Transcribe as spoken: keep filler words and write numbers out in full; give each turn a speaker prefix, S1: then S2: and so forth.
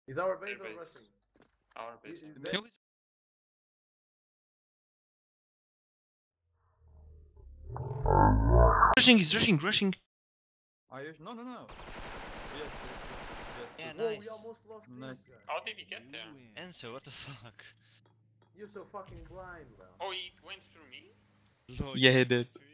S1: Is our base
S2: Their
S1: or
S2: base.
S1: rushing?
S2: Our base.
S1: Is- is
S2: yeah.
S1: base-
S3: No, he's- Rushing, he's rushing, rushing.
S4: Are you? No, no, no. Yes, yes, yes.
S3: Yeah,
S4: yes.
S1: Whoa,
S3: nice.
S1: we almost lost
S4: Nice.
S1: these guys.
S2: How did he get there?
S3: Enzo, what the fuck?
S1: You're so fucking blind, bro.
S2: Oh, he went through me?
S3: Yeah, he did.